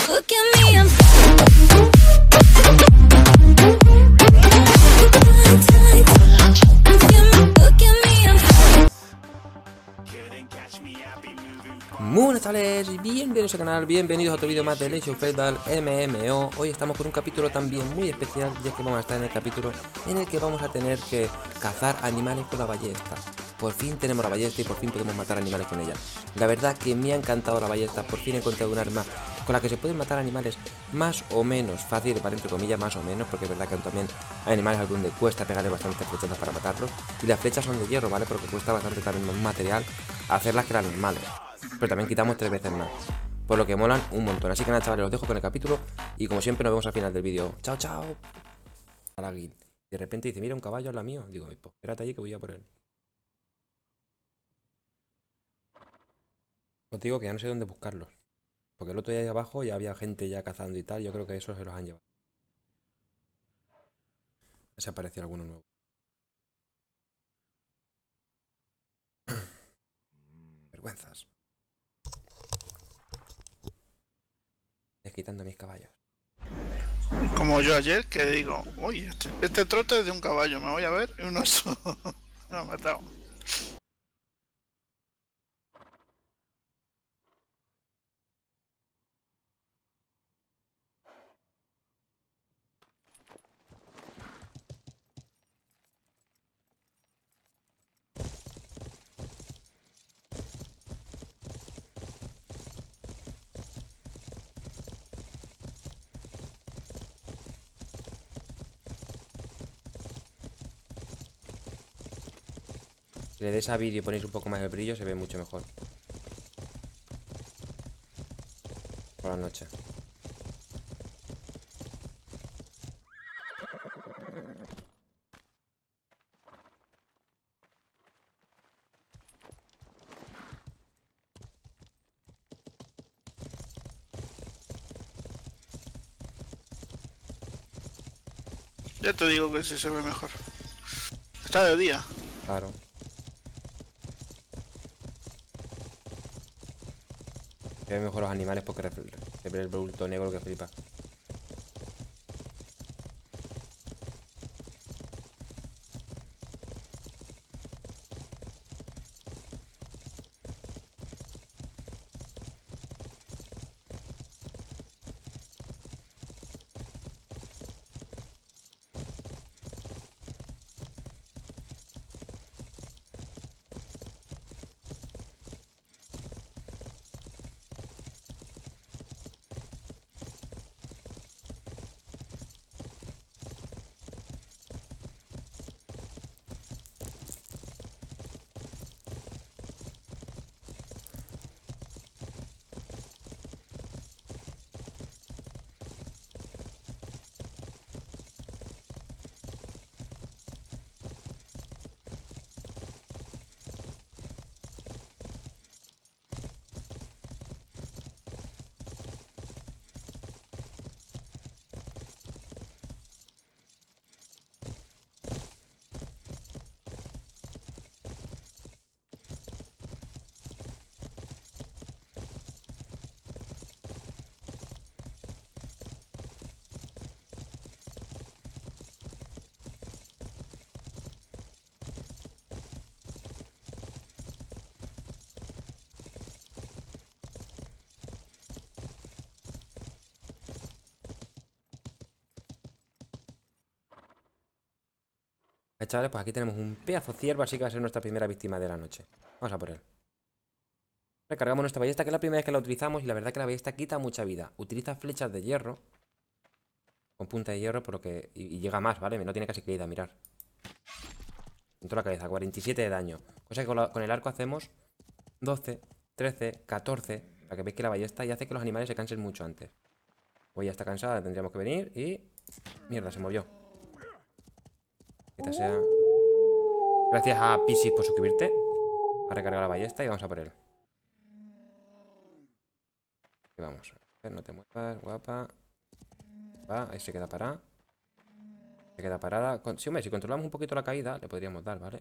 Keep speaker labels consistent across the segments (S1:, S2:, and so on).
S1: Look at me, I'm
S2: Muy buenas tardes y bienvenidos al canal, bienvenidos a otro vídeo más de Age of Feudal MMO. Hoy estamos con un capítulo también muy especial, ya que vamos a estar en el capítulo en el que vamos a tener que cazar animales con la ballesta. Por fin tenemos la ballesta y por fin podemos matar animales con ella. La verdad que me ha encantado la ballesta, por fin he encontrado un arma con la que se pueden matar animales más o menos fácil, para entre comillas más o menos, porque es verdad que también hay animales a donde cuesta pegarle bastantes flechas para matarlos. Y las flechas son de hierro, ¿vale? Porque cuesta bastante también más material hacerlas que las normales. Pero también quitamos 3 veces más, por lo que molan un montón. Así que nada, chavales, os dejo con el capítulo y como siempre nos vemos al final del vídeo. Chao, chao. De repente dice, mira, un caballo es la mío. Digo, pues espérate allí que voy a por él. Os digo que ya no sé dónde buscarlos, porque el otro día ahí abajo ya había gente ya cazando y tal. Yo creo que esos se los han llevado. Se apareció alguno nuevo. Vergüenzas. Quitando mis caballos.
S3: Como yo ayer, que digo, uy, este trote es de un caballo, me voy a ver, y un oso me ha matado.
S2: Si le des a vídeo y ponéis un poco más de brillo, se ve mucho mejor. Por la noche.
S3: Ya te digo que sí se ve mejor. Está de día.
S2: Claro. Se ven mejor los animales porque se ve el bulto negro que flipa. Chavales, pues aquí tenemos un pedazo ciervo, así que va a ser nuestra primera víctima de la noche. Vamos a por él. Recargamos nuestra ballesta, que es la primera vez que la utilizamos, y la verdad que la ballesta quita mucha vida. Utiliza flechas de hierro, con punta de hierro, por lo que... Y llega más, ¿vale? No tiene casi que ir a mirar. En toda la cabeza, 47 de daño. Cosa que con el arco hacemos 12, 13, 14, para que veáis que la ballesta y hace que los animales se cansen mucho antes. Pues ya está cansada, tendríamos que venir y... Mierda, se movió. Esta sea... Gracias a Piscis por suscribirte. A recargar la ballesta y vamos a por él. Y vamos. A ver, no te muevas, guapa. Va, ahí se queda parada. Se queda parada. Sí, hombre, si controlamos un poquito la caída, le podríamos dar, ¿vale?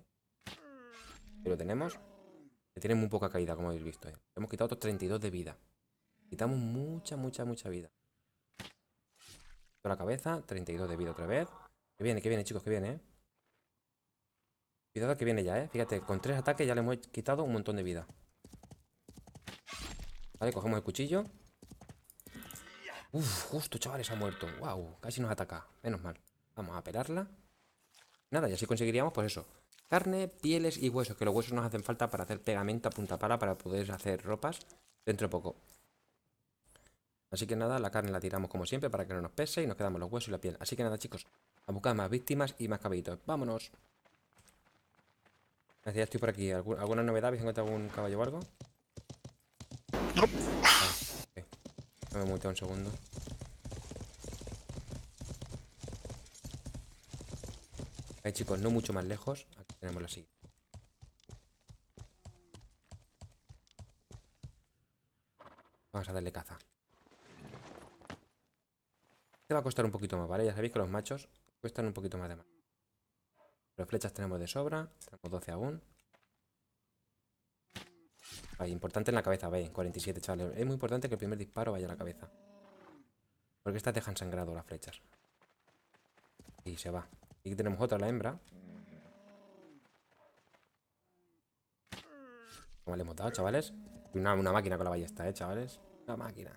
S2: Si lo tenemos. Le tiene muy poca caída, como habéis visto. Hemos quitado otros 32 de vida. Quitamos mucha vida. La cabeza, 32 de vida otra vez. Que viene, chicos, que viene, Cuidado que viene ya, Fíjate, con 3 ataques ya le hemos quitado un montón de vida. Vale, cogemos el cuchillo. Uf, justo, chavales, ha muerto. Wow, casi nos ataca. Menos mal. Vamos a pelarla. Nada, y así conseguiríamos, pues eso. Carne, pieles y huesos, que los huesos nos hacen falta para hacer pegamento a punta pala para poder hacer ropas dentro de poco. Así que nada, la carne la tiramos como siempre para que no nos pese y nos quedamos los huesos y la piel. Así que nada, chicos, a buscar más víctimas y más caballitos. ¡Vámonos! Ya estoy por aquí. ¿Alguna novedad? ¿Habéis encontrado algún caballo o algo?
S3: No.
S2: Vale, ok. No me muteo un segundo. Ahí, chicos, no mucho más lejos. Aquí tenemos la siguiente. Vamos a darle caza. Este va a costar un poquito más, ¿vale? Ya sabéis que los machos cuestan un poquito más de más. Pero flechas tenemos de sobra. Tenemos 12 aún. Ahí, importante en la cabeza, veis, 47, chavales. Es muy importante que el primer disparo vaya a la cabeza. Porque estas dejan sangrado las flechas. Y se va. Y aquí tenemos otra, la hembra. Como le hemos dado, chavales. Una máquina con la ballesta, chavales. Una máquina.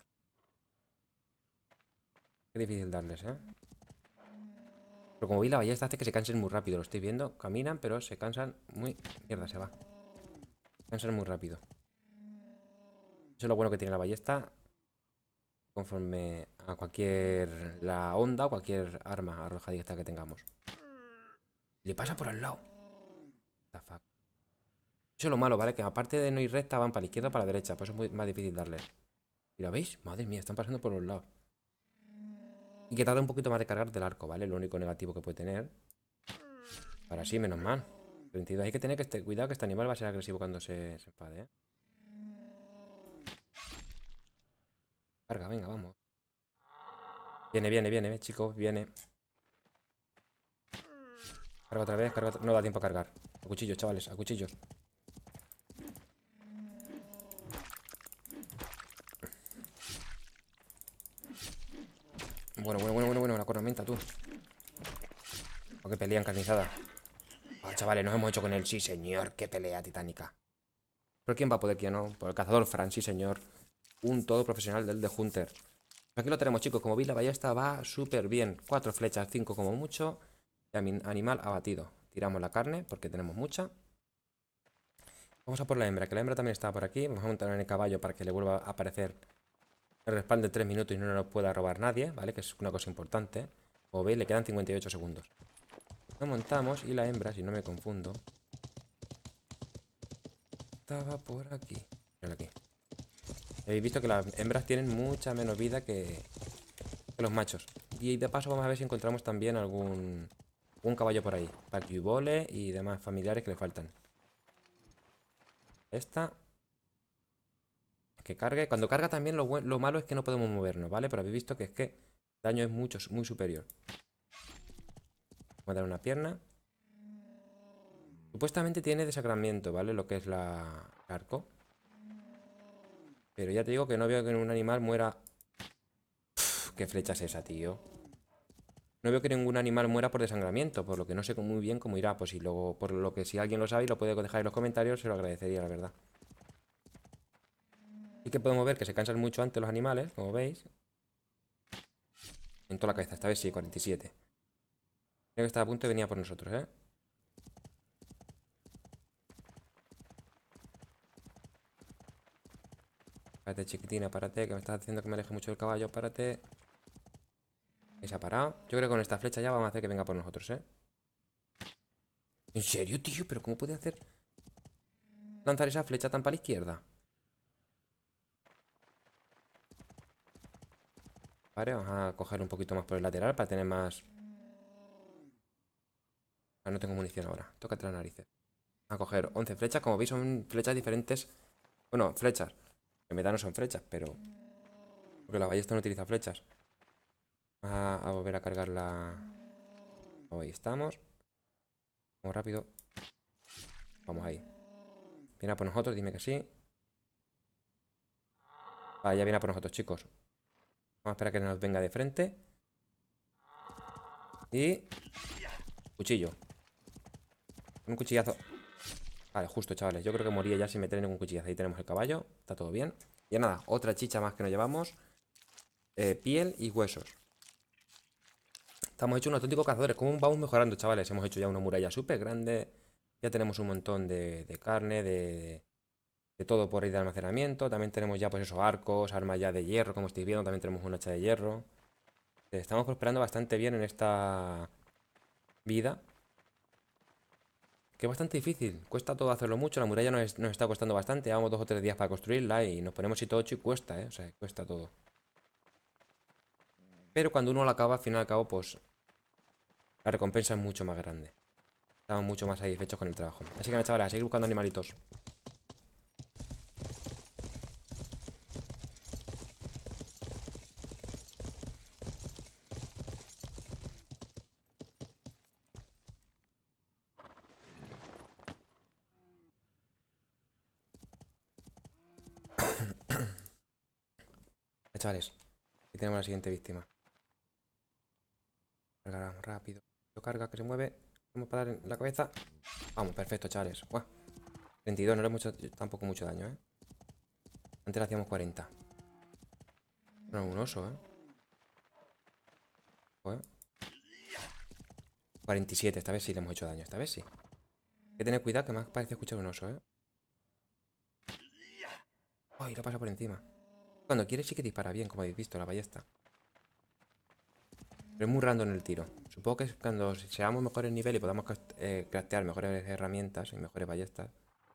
S2: Qué difícil darles, Pero como veis, la ballesta hace que se cansen muy rápido. Lo estoy viendo. Caminan, pero se cansan muy... Mierda, se va. Se cansan muy rápido. Eso es lo bueno que tiene la ballesta. Conforme a cualquier... La onda o cualquier arma arrojadiza que tengamos. Le pasa por al lado. What the fuck. Eso es lo malo, ¿vale? Que aparte de no ir recta, van para la izquierda o para la derecha. Por eso es muy más difícil darles. ¿Y lo veis? Madre mía, están pasando por los lados. Y que tarda un poquito más de cargar del arco, ¿vale? Lo único negativo que puede tener. Ahora sí, menos mal. 32. Hay que tener cuidado que este animal va a ser agresivo cuando se enfade, Carga, venga, vamos. Viene, chicos, viene. Carga otra vez, carga otra... No da tiempo a cargar. A cuchillos, chavales, a cuchillos. Bueno, la cornamenta, tú. O que pelea encarnizada. Ah, chavales, nos hemos hecho con él. Sí, señor, qué pelea titánica. ¿Pero quién va a poder, quién no? Por el cazador Fran, sí, señor. Un todo profesional del de Hunter. Aquí lo tenemos, chicos. Como veis, la ballesta va súper bien. 4 flechas, 5 como mucho. Y animal abatido. Tiramos la carne porque tenemos mucha. Vamos a por la hembra, que la hembra también está por aquí. Vamos a montar en el caballo para que le vuelva a aparecer el respaldo de 3 minutos y no nos pueda robar nadie, ¿vale? Que es una cosa importante. Como veis, le quedan 58 segundos. Lo montamos y la hembra, si no me confundo, estaba por aquí. Mírala aquí. Habéis visto que las hembras tienen mucha menos vida que los machos. Y de paso vamos a ver si encontramos también un caballo por ahí. Paquiubole y demás familiares que le faltan. Esta. Que cargue. Cuando carga también lo malo es que no podemos movernos, ¿vale? Pero habéis visto que es que el daño es muy superior. Vamos a dar una pierna. Supuestamente tiene desagramiento, ¿vale? Lo que es el arco. Pero ya te digo que no veo que un animal muera. Uf, ¿qué flecha es esa, tío? No veo que ningún animal muera por desangramiento, por lo que no sé muy bien cómo irá. Pues si luego, por lo que si alguien lo sabe y lo puede dejar en los comentarios, se lo agradecería, la verdad. Y que podemos ver que se cansan mucho antes los animales, como veis. En toda la cabeza, esta vez sí, 47. Creo que está a punto de venir a por nosotros, Párate, chiquitina, párate, que me estás haciendo que me aleje mucho del caballo, párate. Y se ha parado. Yo creo que con esta flecha ya vamos a hacer que venga por nosotros, ¿En serio, tío? ¿Pero cómo puede hacer lanzar esa flecha tan para la izquierda? Vale, vamos a coger un poquito más por el lateral para tener más... Ah, no tengo munición ahora. Tócate las narices. A coger 11 flechas. Como veis son flechas diferentes. Bueno, flechas. En verdad no son flechas, pero... Porque la ballesta no utiliza flechas. Vamos a volver a cargar la... Ahí estamos. Vamos rápido. Vamos ahí. Viene a por nosotros, dime que sí. Vale, ya viene a por nosotros, chicos. Vamos a esperar a que nos venga de frente. Y... cuchillo. Un cuchillazo. Vale, justo, chavales. Yo creo que moría ya sin meter ningún cuchillazo. Ahí tenemos el caballo. Está todo bien. Y nada, otra chicha más que nos llevamos. Piel y huesos. Estamos hechos unos auténticos cazadores. ¿Cómo vamos mejorando, chavales? Hemos hecho ya una muralla súper grande. Ya tenemos un montón de carne, de todo por ahí de almacenamiento. También tenemos ya, pues esos arcos, armas ya de hierro, como estáis viendo. También tenemos un hacha de hierro. Estamos prosperando bastante bien en esta vida. Que es bastante difícil. Cuesta todo hacerlo mucho. La muralla nos está costando bastante. Llevamos 2 o 3 días para construirla y nos ponemos y todo 8 y cuesta, ¿eh? O sea, cuesta todo. Pero cuando uno la acaba, al fin y al cabo, pues la recompensa es mucho más grande. Estamos mucho más satisfechos con el trabajo. Así que nada, chavales, a seguir buscando animalitos. Chavales, aquí tenemos la siguiente víctima. Cargamos rápido. Lo carga, que se mueve. Vamos para dar en la cabeza. Vamos, perfecto, chavales. Buah. 32, no le hemos hecho tampoco mucho daño, ¿eh? Antes le hacíamos 40. No, un oso, ¿eh? Joder. 47, esta vez sí le hemos hecho daño, esta vez sí. Hay que tener cuidado que más parece escuchar un oso, ¿eh? Ay, lo pasa por encima. Cuando quiere sí que dispara bien, como habéis visto, la ballesta. Pero es muy random el tiro. Supongo que es cuando seamos mejores nivel y podamos craftear mejores herramientas y mejores ballestas.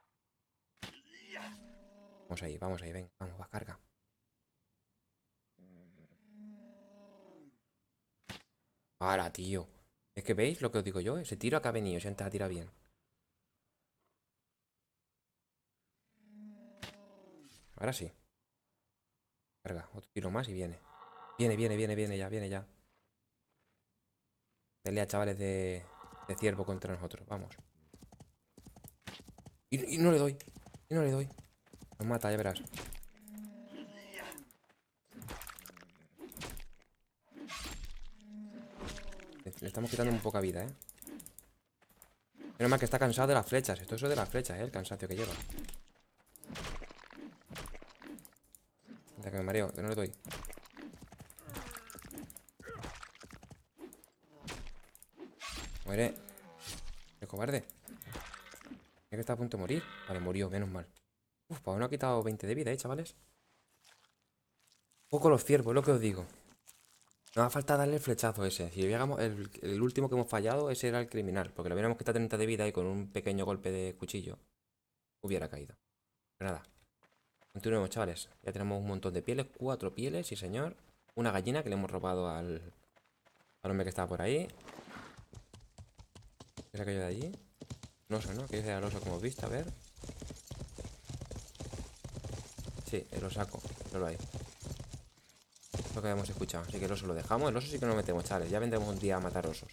S2: Vamos ahí, ven. Vamos, va, carga. ¡Hala, tío! Es que veis lo que os digo yo. Ese tiro acá ha venido, si antes ha tirado bien. Ahora sí. Carga, otro tiro más y viene. Viene ya, viene ya. Pelea, chavales, de ciervo contra nosotros. Vamos. Y no le doy. Y no le doy. Nos mata, ya verás. Le estamos quitando un poca vida, ¿eh? Menos mal que está cansado de las flechas. Esto es de las flechas, ¿eh? El cansancio que lleva. Mira que me mareo, que no le doy. Muere. El cobarde. Es que está a punto de morir. Vale, murió, menos mal. Uf, pues no ha quitado 20 de vida, chavales. Poco los ciervos, es lo que os digo. Nos ha falta darle el flechazo ese. Si llegamos, el último que hemos fallado, ese era el criminal. Porque le hubiéramos quitado 30 de vida y con un pequeño golpe de cuchillo hubiera caído. Pero nada. Continuemos, chavales. Ya tenemos un montón de pieles. 4 pieles, sí señor. Una gallina que le hemos robado al hombre que estaba por ahí. ¿Qué es aquello de allí? Un oso, ¿no? Que dice al oso como hemos visto, a ver. Sí, lo saco. No lo hay. Lo que habíamos escuchado. Así que el oso lo dejamos. El oso sí que no lo metemos, chavales. Ya vendremos un día a matar osos.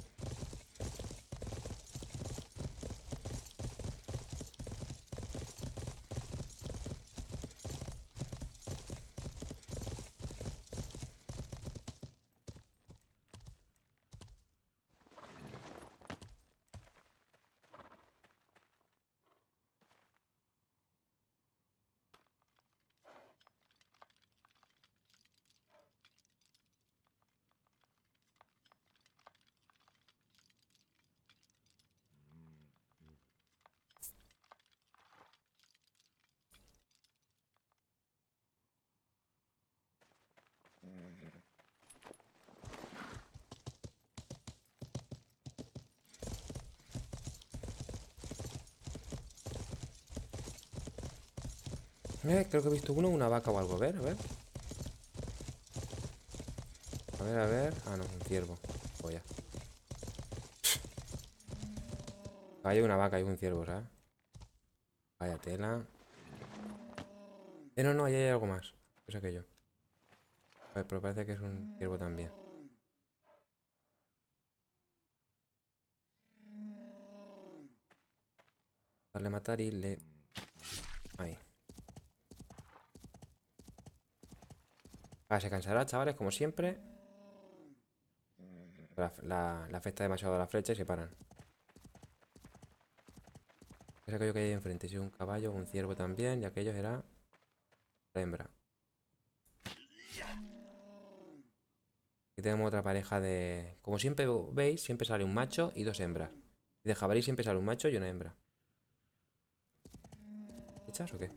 S2: Creo que he visto uno, una vaca o algo. A ver, a ver. A ver, a ver. Ah, no, un ciervo. Pues ya. Hay una vaca y un ciervo, ¿sabes? Vaya tela. No, ahí hay algo más. Es aquello. A ver, pero parece que es un ciervo también. Darle a matar y le... Ahí. Ahora se cansará, chavales, como siempre. Le afecta demasiado a la flecha y se paran. Es aquello que hay enfrente. Si es un caballo, un ciervo también. Y aquello será la hembra. Aquí tenemos otra pareja de... Como siempre veis, siempre sale un macho y dos hembras. Y de jabalí siempre sale un macho y una hembra. ¿Flechas o qué?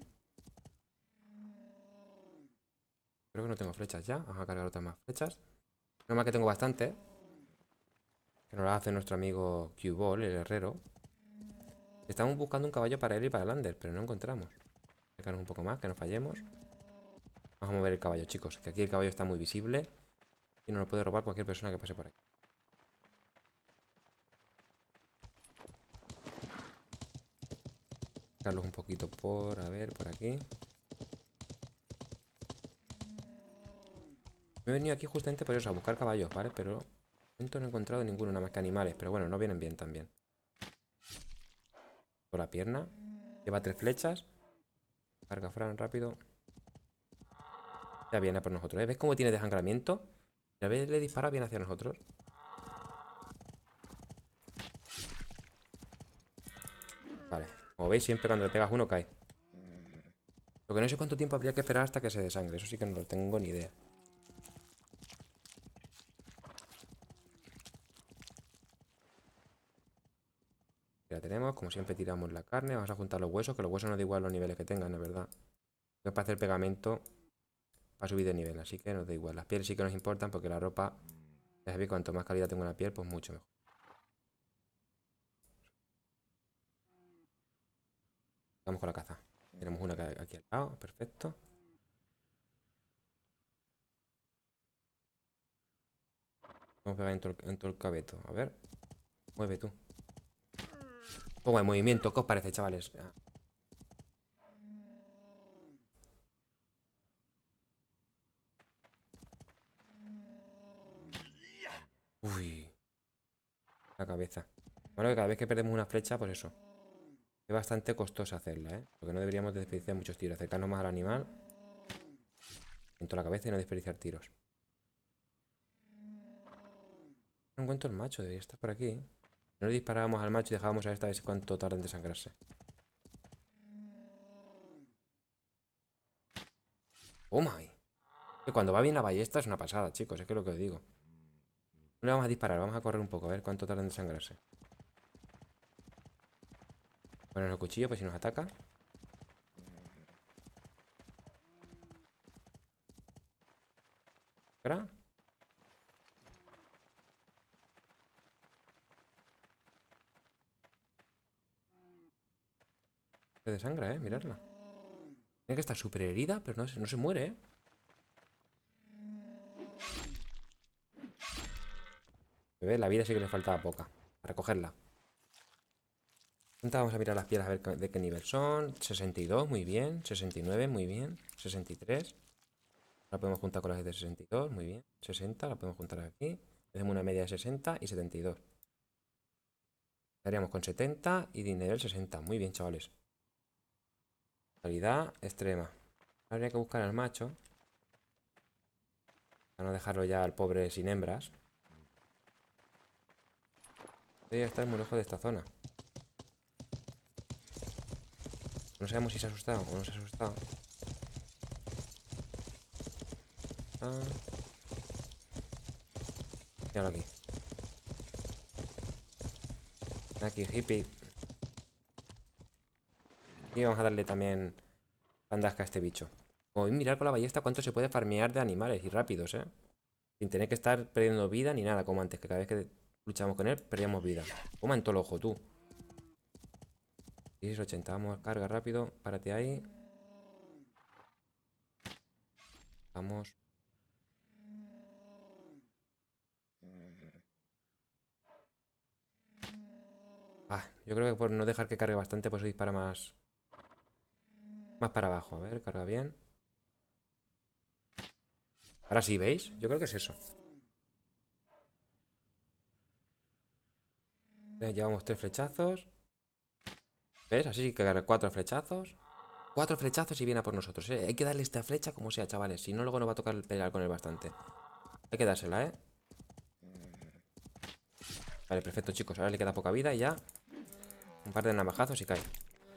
S2: Creo que no tengo flechas ya. Vamos a cargar otras más flechas. Normal que tengo bastante, ¿eh? Que nos la hace nuestro amigo Q-Ball, el herrero. Estamos buscando un caballo para él y para Lander, pero no encontramos. Acercarnos un poco más, que no fallemos. Vamos a mover el caballo, chicos. Que aquí el caballo está muy visible. Y nos lo puede robar cualquier persona que pase por ahí. Sacarlos un poquito por... A ver, por aquí. Me he venido aquí justamente por eso, a buscar caballos, ¿vale? Pero de momento no he encontrado ninguno, nada más que animales. Pero bueno, no vienen bien también. Por la pierna. Lleva 3 flechas. Carga Fran rápido. Ya viene por nosotros, ¿eh? ¿Ves cómo tiene desangramiento? Y a vez le dispara, viene hacia nosotros. Vale. Como veis, siempre cuando le pegas uno cae. Lo que no sé cuánto tiempo habría que esperar hasta que se desangre. Eso sí que no lo tengo ni idea. Ya la tenemos. Como siempre tiramos la carne. Vamos a juntar los huesos. Que los huesos no da igual los niveles que tengan, es verdad. Es para hacer pegamento. Para subir de nivel. Así que nos da igual. Las pieles sí que nos importan porque la ropa... Ya sabéis, cuanto más calidad tengo la piel, pues mucho mejor. Vamos con la caza. Tenemos una aquí al lado. Perfecto. Vamos a pegar en todo el cabeto. A ver. Mueve tú. Pongo en movimiento. ¿Qué os parece, chavales? Uy. La cabeza. Bueno, que cada vez que perdemos una flecha, pues eso. Es bastante costoso hacerla, ¿eh? Porque no deberíamos desperdiciar muchos tiros. Acercarnos más al animal. En toda la cabeza y no desperdiciar tiros. No encuentro el macho. Debería estar por aquí. No le disparábamos al macho y dejábamos a esta a ver cuánto tarda en desangrarse. ¡Oh, my! Que cuando va bien la ballesta es una pasada, chicos. Es que es lo que os digo. No le vamos a disparar. Vamos a correr un poco. A ver cuánto tarda en desangrarse. Poner el cuchillo, pues si nos ataca. ¿Ahora? Se desangra, miradla. Tiene que estar súper herida, pero no se muere, Bebé, la vida sí que le faltaba poca. Para recogerla. Vamos a mirar las piedras a ver de qué nivel son. 62, muy bien. 69, muy bien. 63. La podemos juntar con las de 62, muy bien. 60, la podemos juntar aquí. Hacemos una media de 60 y 72. Estaríamos con 70 y de nivel 60. Muy bien, chavales. Calidad extrema. Habría que buscar al macho. Para no dejarlo ya al pobre sin hembras. Debería estar muy lejos de esta zona. No sabemos si se ha asustado o no se ha asustado. Míralo aquí. Aquí, hippie. Y vamos a darle también bandasca a este bicho. Como mirar con la ballesta cuánto se puede farmear de animales y rápidos, Sin tener que estar perdiendo vida ni nada, como antes, que cada vez que luchamos con él, perdíamos vida. Toma en todo el ojo, tú. 80, vamos, carga rápido, párate ahí. Vamos. Yo creo que por no dejar que cargue bastante, pues dispara más. Más para abajo. A ver, carga bien. Ahora sí, ¿veis? Yo creo que es eso. Llevamos 3 flechazos. ¿Ves? Así que carga 4 flechazos. 4 flechazos y viene a por nosotros, ¿eh? Hay que darle esta flecha como sea, chavales. Si no, luego nos va a tocar pelear con él bastante. Hay que dársela, ¿eh? Vale, perfecto, chicos. Ahora le queda poca vida y ya. Un par de navajazos y cae.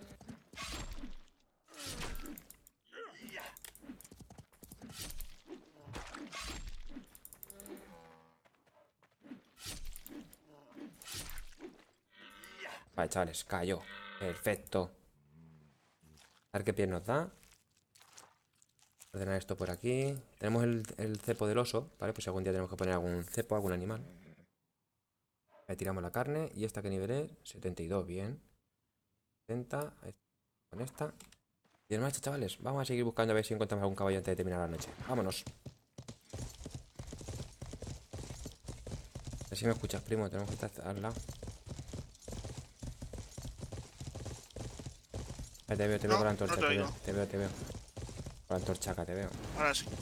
S2: Vale, chavales, cayó. Perfecto. A ver qué pie nos da. Ordenar esto por aquí. Tenemos el cepo del oso, ¿vale? Pues si algún día tenemos que poner algún cepo, algún animal. Ahí tiramos la carne. ¿Y esta qué nivel es? 72, bien. 70. Con esta. Y en marcha, chavales. Vamos a seguir buscando a ver si encontramos algún caballo antes de terminar la noche. Vámonos. A ver si me escuchas, primo. Tenemos que estar al lado. Ahí te veo
S3: No,
S2: con la
S3: no
S2: antorcha.
S3: te oigo.
S2: Te veo. Con la antorchaca, te veo.
S3: Ahora sí.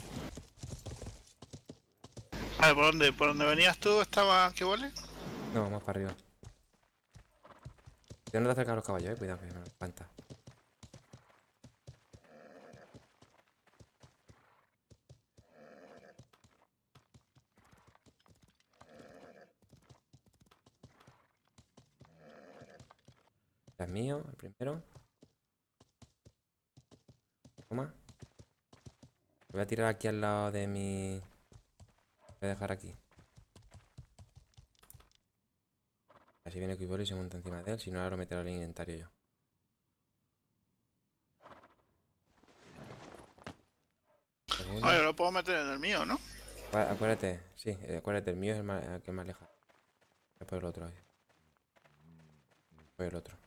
S3: Vale, ¿por dónde venías tú? ¿Estaba qué vale?
S2: No, más para arriba. Yo no te acercas a los caballos, cuidado, que me lo espanta. Este es mío, el primero. Toma. Lo voy a tirar aquí al lado de mi... Lo voy a dejar aquí. Así viene Cuibolo y se monta encima de él. Si no, ahora lo meteré al inventario yo.
S3: Oye,
S2: Segundo.
S3: lo puedo meter en el mío, ¿no?
S2: Acuérdate, sí, acuérdate, el mío es el que más lejos. Voy por el otro, por el otro.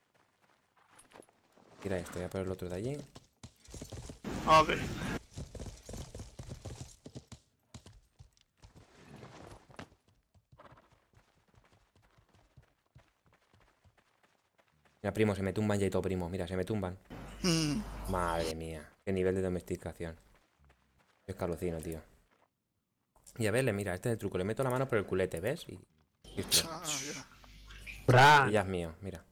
S2: Tira esto, voy a por el otro de allí.
S3: Ok.
S2: Mira, primo, se me tumban ya y todo, primo. Mira, se me tumban.
S3: Mm.
S2: Madre mía, qué nivel de domesticación. Es calocino, tío. Y a verle, mira, este es el truco. Le meto la mano por el culete, ¿ves? Y listo.
S3: Ah, ya.
S2: Y
S1: Fran,
S2: ya es mío, mira.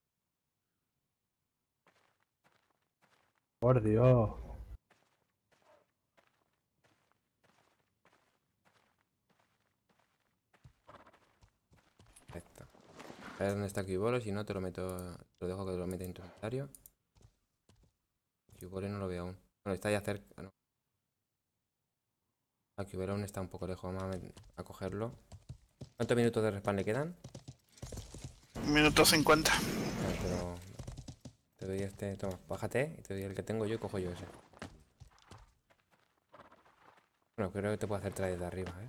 S1: por Dios.
S2: Perfecto. A ver dónde está Cubolo, si no te lo meto. Te lo dejo que te lo meta en tu inventario. Cubolo no lo veo aún. Bueno, está ya cerca, ¿no? Ah, Cubolo aún está un poco lejos. Vamos a cogerlo. ¿Cuántos minutos de respawn le quedan?
S3: Minuto 50.
S2: Vale, pero te doy este. Toma, bájate y te doy el que tengo yo y cojo yo ese. Bueno, creo que te puedo hacer traer desde arriba, ¿eh?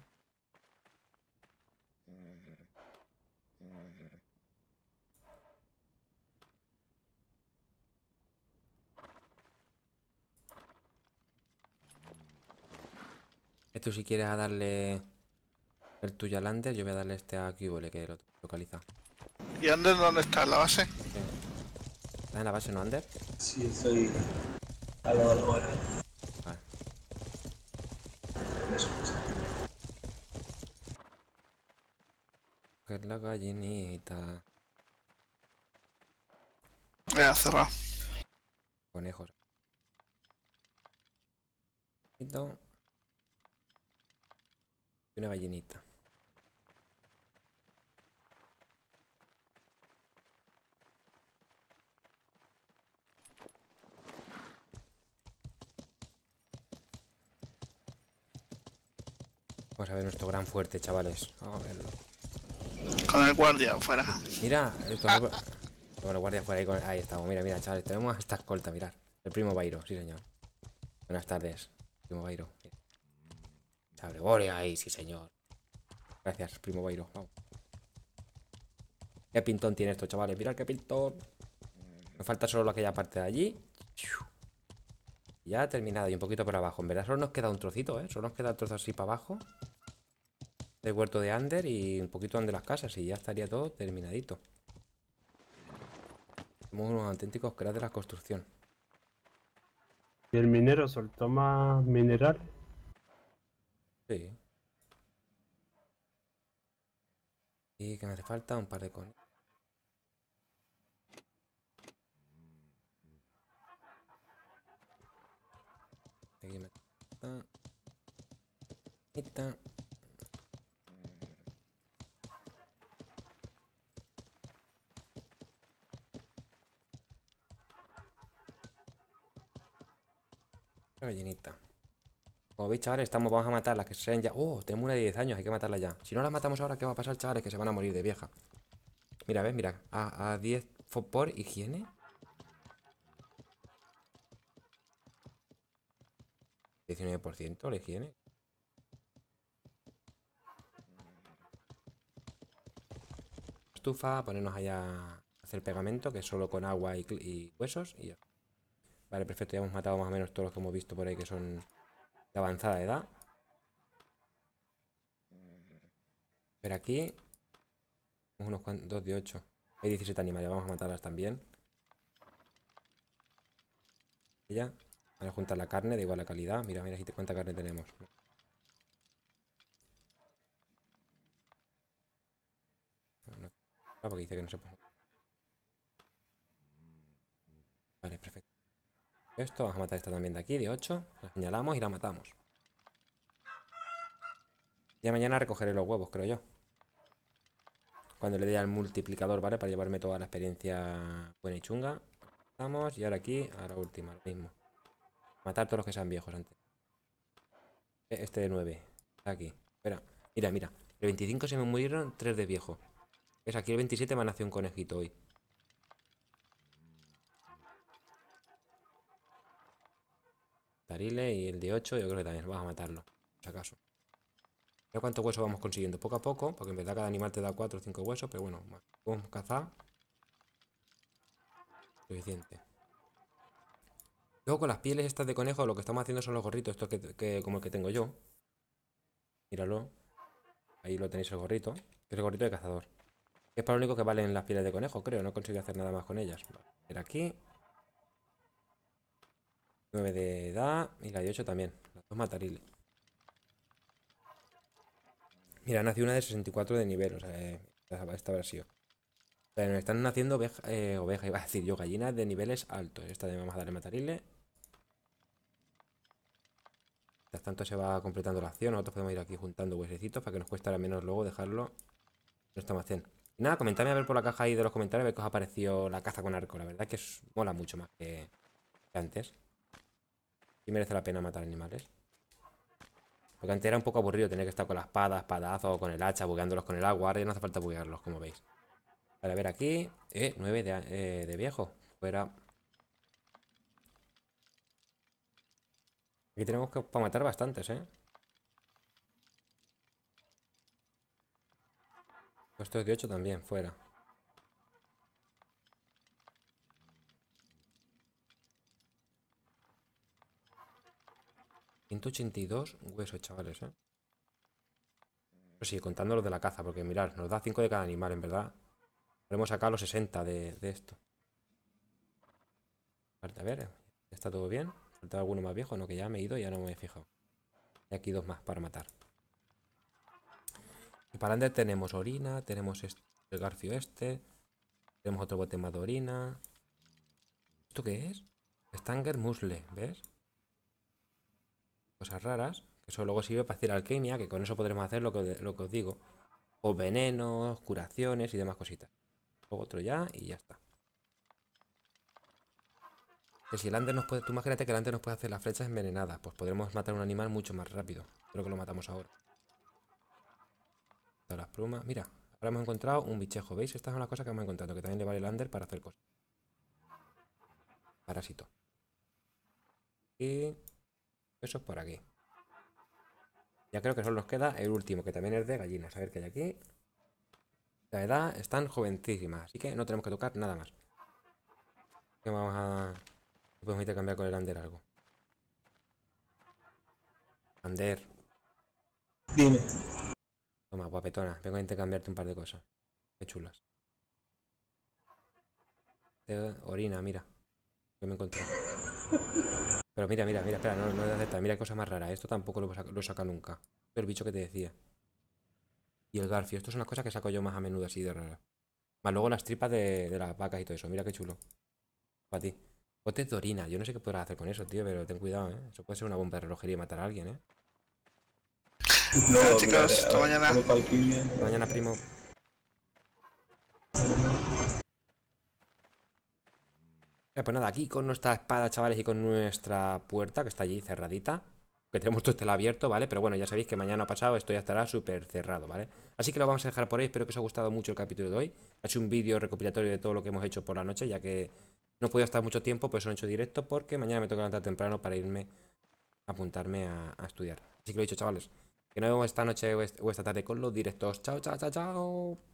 S2: Esto si quieres a darle el tuyo al Lander, yo voy a darle este a Cubole que lo localiza.
S3: ¿Y Ander dónde está? ¿En la base?
S2: Sí. ¿Estás en la base, no, Ander?
S4: Sí, estoy al lado de la hora.
S2: Vale. Coger la gallinita.
S3: Ya, cerrado.
S2: Conejos. Y una gallinita. Vamos a ver nuestro gran fuerte, chavales. Vamos a verlo.
S3: Con el guardia afuera.
S2: Mira, bueno, guardia fuera ahí, ahí estamos. Mira, mira, chavales, tenemos esta escolta, mirad. El primo Bairo, sí señor. Buenas tardes, primo Bairo. Gregoria ahí, sí señor. Gracias, primo Bairo. Vamos. Qué pintón tiene esto, chavales. Mirad qué pintón. Me falta solo aquella parte de allí. Ya terminado. Y un poquito por abajo. En verdad solo nos queda un trocito, ¿eh? Solo nos queda el trozo así para abajo. Del huerto de Ander y un poquito donde las casas. Y ya estaría todo terminadito. Somos unos auténticos cracks de la construcción.
S1: ¿Y el minero soltó más mineral?
S2: Sí. Y que me hace falta un par de conejos. Aquí me... Esta. Gallinita. Como veis, chavales, vamos a matar las que sean ya. Oh, tenemos una de 10 años, hay que matarla ya. Si no la matamos ahora, ¿qué va a pasar, chavales? Que se van a morir de vieja. Mira, ¿ves? Mira, a 10 por higiene. 19% la higiene. Estufa, ponernos allá a hacer pegamento, que es solo con agua y huesos. Y ya. Vale, perfecto, ya hemos matado más o menos todos los que hemos visto por ahí que son de avanzada edad. Pero aquí, unos cuantos, 2 de 8. Hay 17 animales, vamos a matarlas también. Ya. Vamos a juntar la carne, da igual la calidad. Mira, mira cuánta carne tenemos. No, porque dice que no se puede. Vale, perfecto. Esto, vamos a matar esta también de aquí, de 8. La señalamos y la matamos. Ya mañana recogeré los huevos, creo yo. Cuando le dé al multiplicador, ¿vale? Para llevarme toda la experiencia buena y chunga. Vamos, y ahora aquí, a la última, lo mismo. Matar todos los que sean viejos antes. Este de 9. Aquí. Espera. Mira, mira. El 25 se me murieron 3 de viejo. Es aquí el 27 me ha nacido un conejito hoy. Tarile y el de 8 yo creo que también. Vamos a matarlo. Por si acaso. Mira cuántos huesos vamos consiguiendo. Poco a poco. Porque en verdad cada animal te da 4 o 5 huesos. Pero bueno, vamos a cazar. Suficiente. Luego con las pieles estas de conejo lo que estamos haciendo son los gorritos. Estos como el que tengo yo. Míralo. Ahí lo tenéis el gorrito. Que es el gorrito de cazador. Es para lo único que valen las pieles de conejo, creo. No consigo hacer nada más con ellas. Vale. Era aquí. 9 de edad. Y la de 8 también. Las dos matariles. Mira, nació una de 64 de nivel. O sea, esta habrá sido. O sea, nos están naciendo ovejas, iba a decir yo, gallinas de niveles altos. Esta de vamos a darle matarile. Mientras tanto se va completando la acción. Nosotros podemos ir aquí juntando huesecitos para que nos cueste menos luego dejarlo en nuestra almacén. Y nada, comentadme a ver por la caja ahí de los comentarios a ver qué os ha parecido la caza con arco. La verdad que mola mucho más que antes. Y merece la pena matar animales. Porque antes era un poco aburrido tener que estar con la espada, espadazo o con el hacha, bugueándolos con el agua. Ahora ya no hace falta buguearlos, como veis. Vale, a ver aquí. 9 de viejo. Fuera. Aquí tenemos que para matar bastantes, ¿eh? Estos de 8 también, fuera. $182 huesos, chavales, ¿eh? Pero sí, contando los de la caza, porque mirad, nos da 5 de cada animal, en verdad. Podemos sacar los 60 de esto. Vale, a ver, ¿está todo bien? ¿Falta alguno más viejo? No, que ya me he ido y ya no me he fijado. Y aquí 2 más para matar. Y para adelante tenemos orina, tenemos el garfio este. Tenemos otro bote más de orina. ¿Esto qué es? Stanger Musle, ¿ves? Cosas raras. Que eso luego sirve para hacer alquimia, que con eso podremos hacer lo que os digo. O venenos, curaciones y demás cositas. Luego otro ya y ya está. Que si el Ander nos puede... Tú imagínate que el Ander nos puede hacer las flechas envenenadas. Pues podremos matar un animal mucho más rápido. Creo que lo matamos ahora. Todas las plumas. Mira, ahora hemos encontrado un bichejo. ¿Veis? Esta es una cosa que hemos encontrado. Que también le vale el Ander para hacer cosas. Parásito. Y... eso es por aquí. Ya creo que solo nos queda el último, que también es de gallinas. A ver qué hay aquí. La edad están jovencísimas, así que no tenemos que tocar nada más. Vamos a... podemos intercambiar con el Ander algo. Ander.
S4: Dime.
S2: Toma, guapetona. Vengo a intercambiarte un par de cosas. Qué chulas. Orina, mira. Que me encontré. Pero mira, mira, mira, espera, no acepta. Mira qué cosa más rara. Esto tampoco lo saca nunca. El bicho que te decía. Y el garfio. Esto es una cosa que saco yo más a menudo así de rara. Más luego las tripas de las vacas y todo eso. Mira qué chulo. Para ti. Potes de orina. Yo no sé qué podrás hacer con eso, tío, pero ten cuidado, ¿eh? Eso puede ser una bomba de relojería y matar a alguien, ¿eh?
S4: No,
S3: Bueno,
S4: mira,
S3: chicos, hasta mañana.
S4: vamos para el Kirby.
S2: Hasta mañana, primo. Pues nada, aquí con nuestra espada, chavales, y con nuestra puerta, que está allí cerradita. Que tenemos todo este abierto, ¿vale? Pero bueno, ya sabéis que mañana pasado esto ya estará súper cerrado, ¿vale? Así que lo vamos a dejar por ahí. Espero que os haya gustado mucho el capítulo de hoy. Ha hecho un vídeo recopilatorio de todo lo que hemos hecho por la noche, ya que no he podido estar mucho tiempo, pues lo he hecho directo, porque mañana me toca levantar temprano para irme a apuntarme a estudiar. Así que lo he dicho, chavales. Que nos vemos esta noche o esta tarde con los directos. Chao, chao, chao, chao.